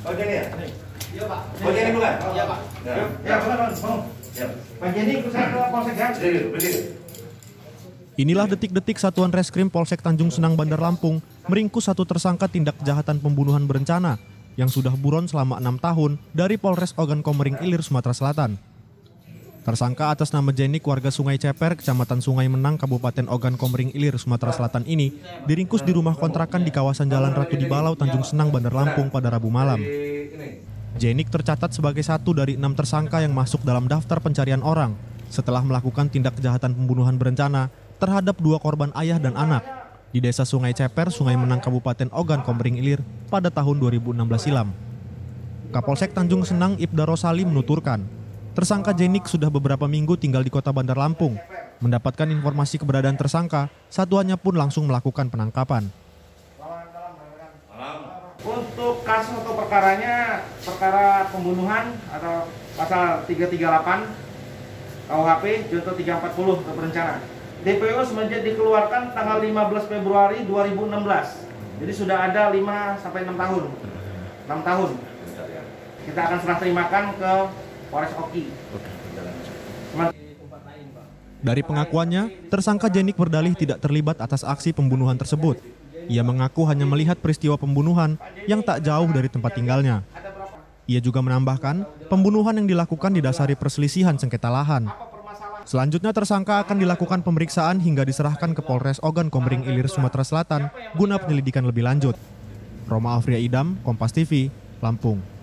Bagian ini ya? Iya Pak. Bagian ini bukan? Iya Pak. Ya benar Bang. Bagian ini ikut saya ke Polsek ya. Berdiri. Inilah detik-detik Satuan Reskrim Polsek Tanjung Senang Bandar Lampung meringkus satu tersangka tindak kejahatan pembunuhan berencana yang sudah buron selama 6 tahun dari Polres Ogan Komering Ilir, Sumatera Selatan. Tersangka atas nama Jenik warga Sungai Ceper, Kecamatan Sungai Menang, Kabupaten Ogan Komering Ilir, Sumatera Selatan ini diringkus di rumah kontrakan di kawasan Jalan Ratu di Balau, Tanjung Senang, Bandar Lampung pada Rabu malam. Jenik tercatat sebagai satu dari 6 tersangka yang masuk dalam daftar pencarian orang setelah melakukan tindak kejahatan pembunuhan berencana terhadap 2 korban ayah dan anak di Desa Sungai Ceper, Sungai Menang, Kabupaten Ogan Komering Ilir pada tahun 2016 silam. Kapolsek Tanjung Senang Ibda Rosali menuturkan, tersangka Jenik sudah beberapa minggu tinggal di kota Bandar Lampung. Mendapatkan informasi keberadaan tersangka, satuannya pun langsung melakukan penangkapan. Untuk kasus atau perkaranya, perkara pembunuhan atau pasal 338 KUHP junto 340 berencana. DPO semenjak dikeluarkan tanggal 15 Februari 2016. Jadi sudah ada 5 sampai 6 tahun. 6 tahun. Kita akan serah terimakan ke Polres Oki. Dari pengakuannya, tersangka Jenik berdalih tidak terlibat atas aksi pembunuhan tersebut. Ia mengaku hanya melihat peristiwa pembunuhan yang tak jauh dari tempat tinggalnya. Ia juga menambahkan, pembunuhan yang dilakukan didasari perselisihan sengketa lahan. Selanjutnya tersangka akan dilakukan pemeriksaan hingga diserahkan ke Polres Ogan Komering Ilir, Sumatera Selatan guna penyelidikan lebih lanjut. Roma Afria Idam, Kompas TV, Lampung.